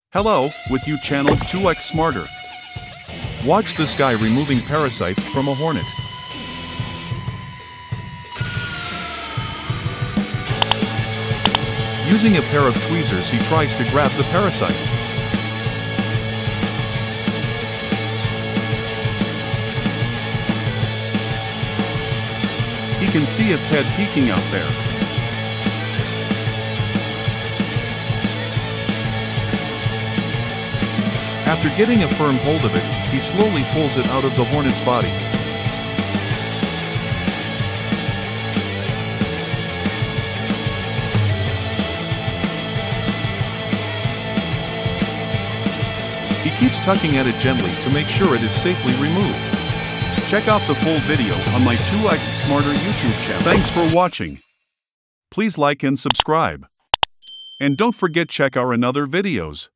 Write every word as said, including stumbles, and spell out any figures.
Hello, with you channel two X Smarter. Watch this guy removing parasites from a hornet. Using a pair of tweezers, he tries to grab the parasite. He can see its head peeking out there. After getting a firm hold of it, he slowly pulls it out of the hornet's body. He keeps tugging at it gently to make sure it is safely removed. Check out the full video on my two X Smarter YouTube channel. Thanks for watching. Please like and subscribe. And don't forget check our another videos.